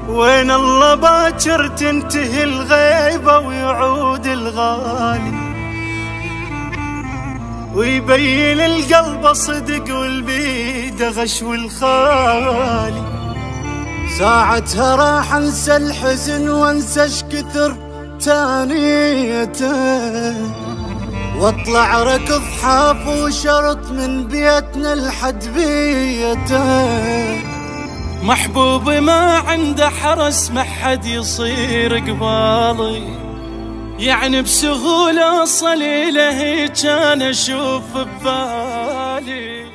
وين الله باكر تنتهي الغيبة ويعود الغالي، ويبين القلب صدق والبيد غش والخالي. ساعتها راح انسى الحزن وانسى اش كثر تانيته، واطلع ركض حاف وشرط من بيتنا لحد بيته. محبوبي ما عنده حرس ما حد يصير قبالي، يعني بسهولة أصل إليه كان أشوف ببالي.